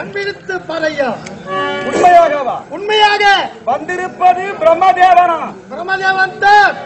கண்பிடித்து பாரையா. உண்மையாகவா? உண்மையாக வந்திருப்பது பிரம்மதேவனா? பிரம்மதேவன் தான்.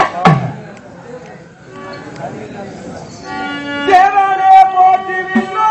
தேவனே போற்றிவில்லோ.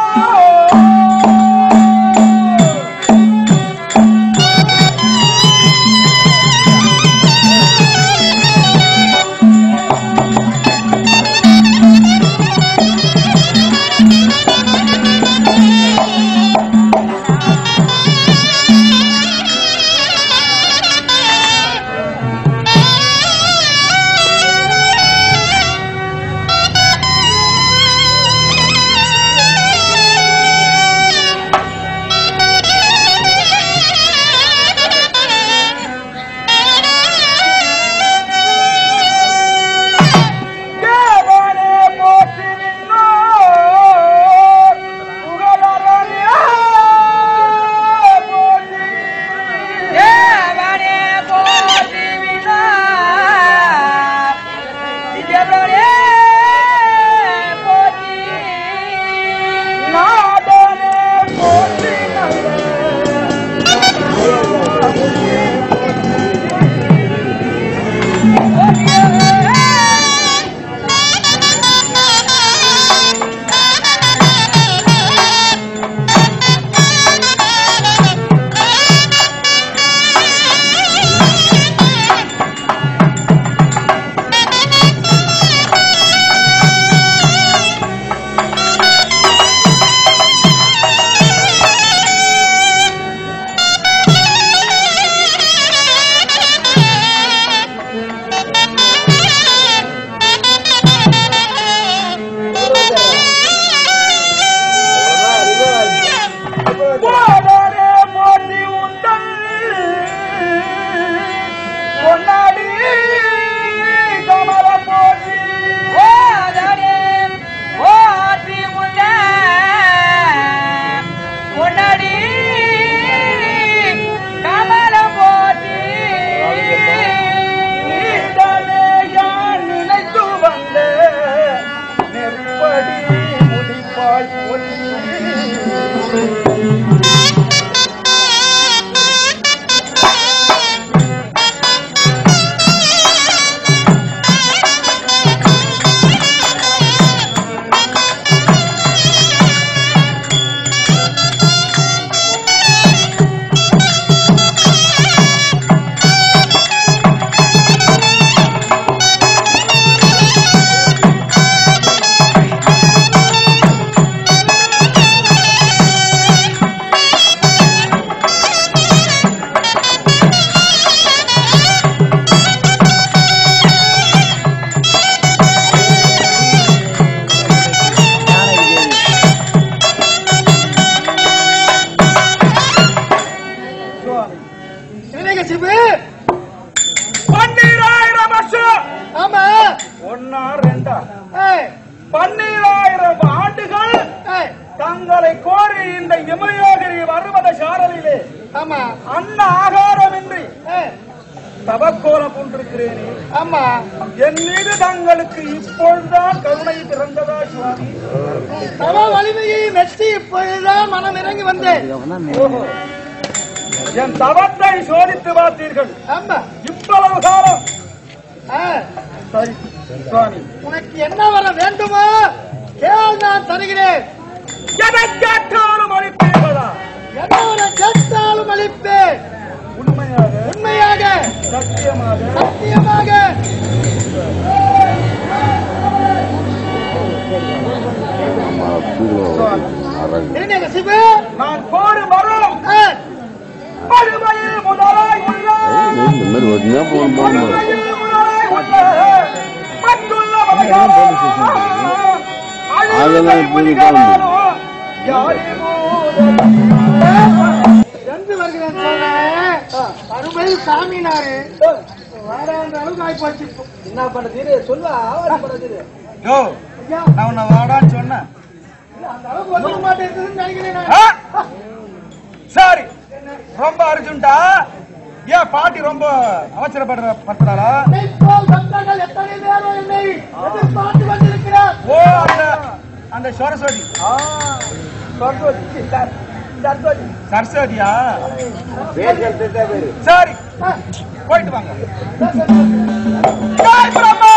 தங்களை கோரி இந்த இமயகிரி பர்வத சாரலிலே அன்ன ஆகாரமின்றி தவக்கோலம் கொண்டிருக்கிறேனே. ஆமா, என் மீது தங்களுக்கு இப்பொழுதுதான் கருணை பிறந்ததா சுவாமி? தவ வலிமையை மெச்சி இப்பொழுதுதான் மனம் இறங்கி வந்தேன். என் தவத்தை சோதித்து பார்த்தீர்கள். ஆமா, இவ்வளவு காலம் சரி சுவாமி, உனக்கு என்ன வர வேண்டுமோ கேள், நான் தருகிறேன். எதை கேட்டாலும் அளிப்பீர்களா? என்ன கேட்டாலும் அளிப்பேன். உண்மையாக உண்மையாக சத்தியமாக சத்தியமாக. சிவு, நான் கோரு வரும் மறுமையில் முதலாய் உள்ள சென்று வருகிறேன் சொன்னேன். மறுபடியும் சாமினாரு அளவுக்கு ஆயிப்போச்சு. என்ன பண்ணது சொல்லுவா? நான் உன்னை வாடான்னு சொன்னேன். அந்த அளவுக்கு வந்துட மாட்டேங்குதுன்னு நினைக்கிறேன். சரி, ரொம்ப அர்ஜென்டா? ஏன் பாட்டி ரொம்ப அவசரப்படுறாளா? எத்தனை நேரம் என்னை எதிர்பார்த்து வந்திருக்கிறார். ஓ, அந்த சரஸ்வதி சரஸ்வதியா? சரி போயிட்டு வாங்க. ஜெய் பிரம்மா.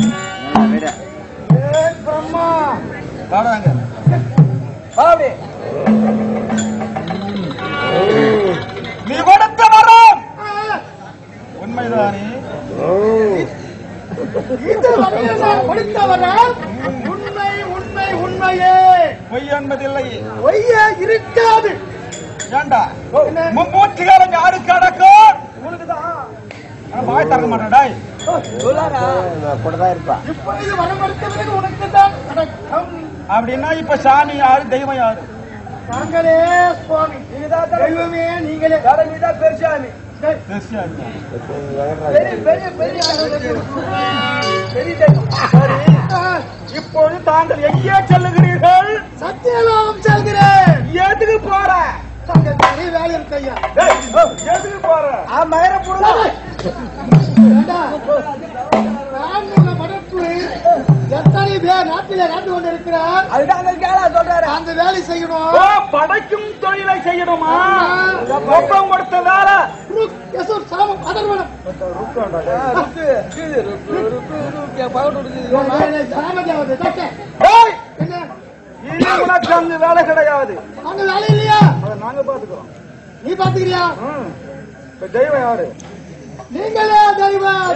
பிரம்மா வாடாங்க. வாடி. நீ கொடுத்த வரம் உண்மைதானே? இது வரையில் நான் கொடுத்த வரம் உண்மை உண்மை உண்மையே, பொய் என்பதில்லை. பொய்யே இருக்காது. ஏண்டா மும்மூர்த்தி காலம் யாருக்கு அடக்கும்? வாய் திறக்க மாட்டேன். இப்பொழுது வரம் கொடுத்தவருக்கு உனக்கு தான் அடக்கம். அப்படின்னா இப்ப சாமி யாரு, தெய்வம் யாரு? நாங்களே சுவாமி, தெய்வமே நீங்களே. பெருசாமி இப்பொழுது தாங்கள் எங்கே செல்லுகிறீர்கள்? சத்தியலோகம் செல்கிறேன். எதுக்கு போற? தங்கள் பெரிய வேலை இருக்கு ஐயா. எதுக்கு போற? எத்தனை பேர் நாட்டிலே காட்டு கொண்டு இருக்கிறார், அந்த வேலை செய்யணும். படைக்கும் தொழிலை செய்யணுமா? ஒப்பம் கொடுத்த வேலை. சாமம் அதர்வனம் உனக்கு அங்கு வேலை கிடையாது. அங்க வேலை இல்லையா? அதை நாங்க பாத்துக்கிறோம். நீ பாத்துக்கிறியா? இப்ப தெய்வம் யாரு? நீங்களே தெய்வம்.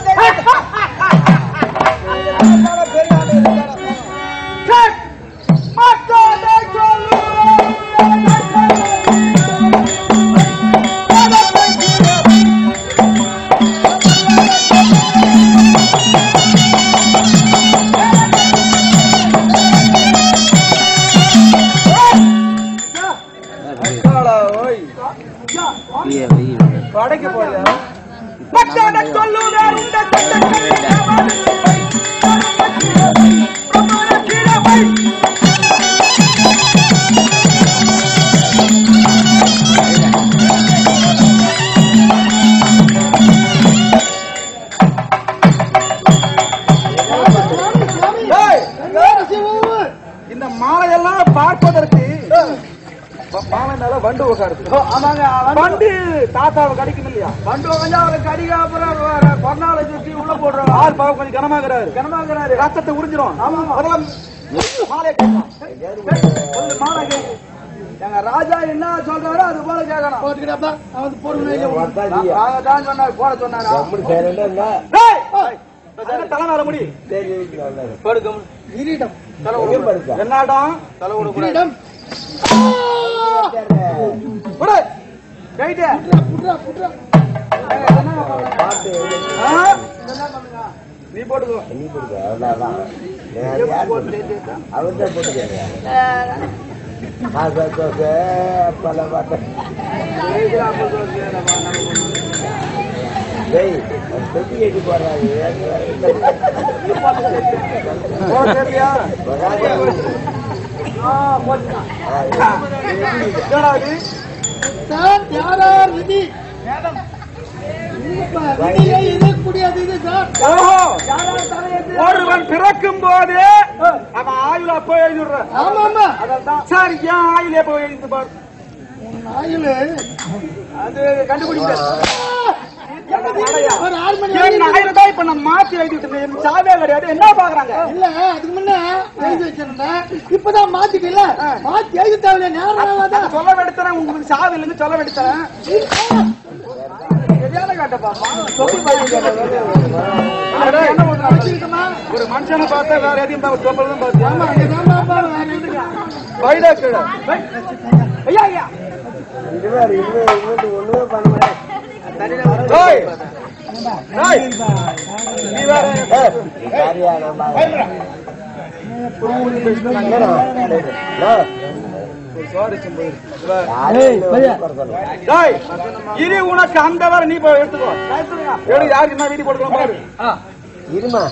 படைக்க போறியா? இந்த மாலையெல்லாம் பார்ப்பதற்கு மாலை மேல வண்டு உட்காருது. வண்டு தாத்தாவை கடிக்கும் இல்லையா? வண்டு உட்காந்து அவரை கடிக்க, அப்புறம் கொரோனாவை சுற்றி உள்ள போடுறாங்க. ஆள் பாவம் கொஞ்சம் கனமாகிறாரு, ரத்தத்தை உறிஞ்சிரும். அதெல்லாம் மாலை மாலை கேட்கும். எங்க ராஜா என்ன சொல்றாரோ அது போல கேட்கணும். சொன்னார், போட சொன்னாரு. தலை வர முடியும். என்னடம் தலை விட நீ போட்டுக்கோ. ஒருவன் பிறக்கும் போதே அவன் ஆயுள் அப்போ எழுதிடுறான். சார் ஏன் ஆயுள் எப்போ எழுதி பாரு? ஆயுள் அது கண்டுபிடிக்க இப்ப நான் மாத்தி எழுதிட்டு சாவே கிடையாது. என்ன பாக்குறாங்க? இல்ல அதுக்கு முன்ன எழுதி வச்சிருந்தேன், இப்பதான் மாத்திக்கல. மாத்தி எழுதி தேவையில்ல, நேரம் சொல்ல வேண்டித்தரேன். உங்களுக்கு சாவு இல்லைன்னு சொல்ல வேண்டித்தரேன். ஒரு மனுஷனை பார்த்தா வேற எதையும் இனி உனக்கு அந்த வர நீ போய் எடுத்துக்கோ. யாருக்கு என்ன வீடு கொடுக்கலாம் பாரு. இருமா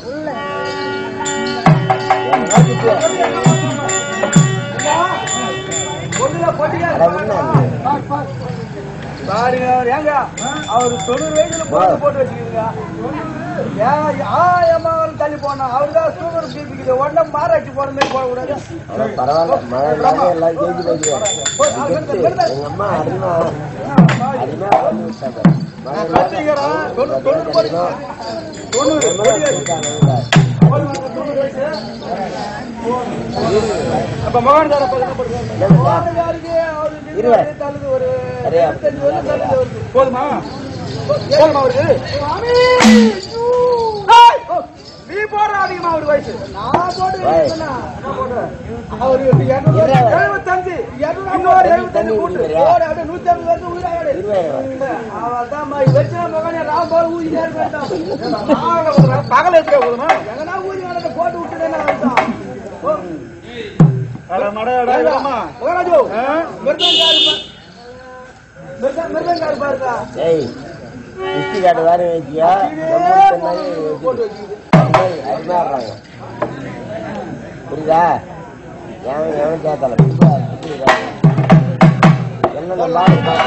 ஏங்க அவரு 90 வயசுல போட்டு வச்சுக்கீங்க. தள்ளி போனோம். அவருதான் சுகர் பிபிக்குது. உடனே மாராட்சி போன மாதிரி போடக்கூடாது. பரவாயில்ல, மழை எல்லாம் கேஜி போயிடுவேன். எங்க அம்மா அருமா பண்ணி விட்டாங்க. போதுமா அவருக்கு நீ போடுற அதிகமா ஒரு வயசு நான் போடுறேன். அவரு 75 இன்னொரு 75 கூட்டு 150 வருது உயிராடு. அவதான் வச்சா மகனே ராம் போல ஊதியா இருக்கான். பகல் எடுத்துக்க போதுமா எங்கன்னா ஊதி வேலை போட்டு விட்டுறேன்னு மிருதங்காரு பாருக்கா. காட்டு வேற வச்சியா போட்டு வச்சுக்கிது. அருமையாடுறாங்க. புரியுதா? எவன் கேட்கல என்ன நல்லா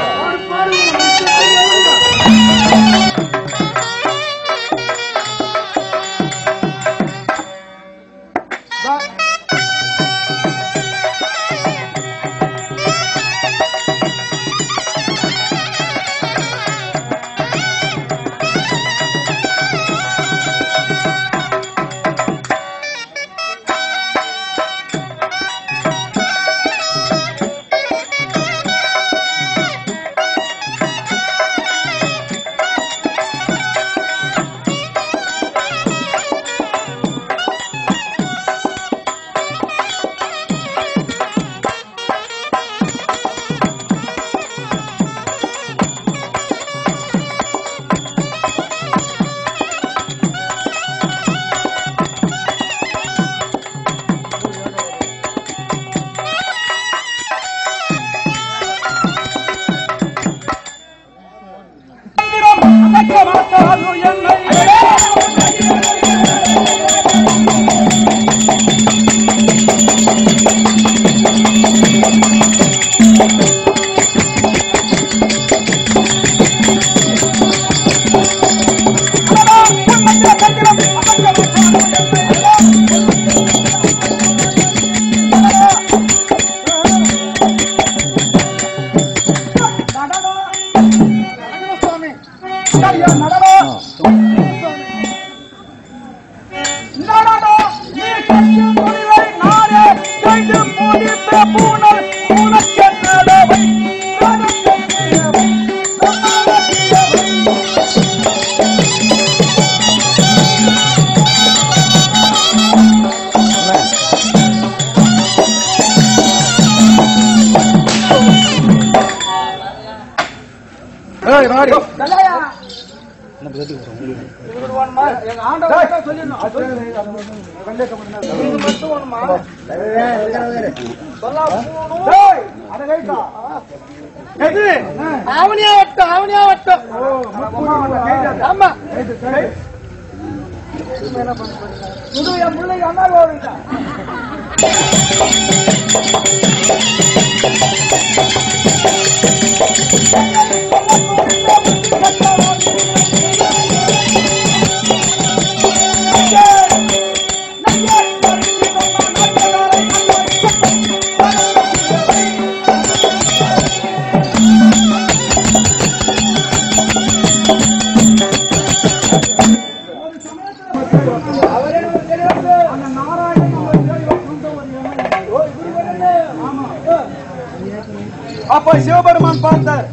அப்ப சிவபெருமான் பார்த்தார்.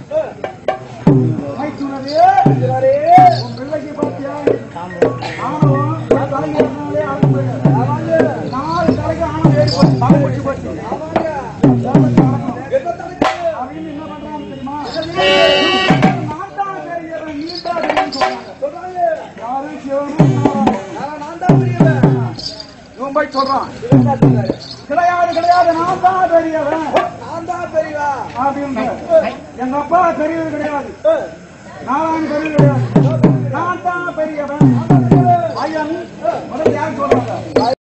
பிள்ளைக்கு பார்த்தியா 4 தலைக்கு ஆணவம் ஏறி போச்சு. மழை முடிச்சு போச்சு. அப்படின்னு என்ன பண்றாங்க தெரியுமா? நான் தான் பெரியவன், நீ தான் பெரியவன் சொல்றாங்க. யாரும் சிவபெருமான் நான் தான் பெரியவன் இவன் போய் சொல்றான். கிடையாது கிடையாது, நான் தான் பெரியவன், நான் தான் பெரியவா அப்படின்னு. எங்க அப்பா பெரியவர் கிடையாது, நாராயண பெரியவர் கிடையாது, நான் தான் பெரியவன். ஐயன் முதல்ல யார் சொல்றாங்க?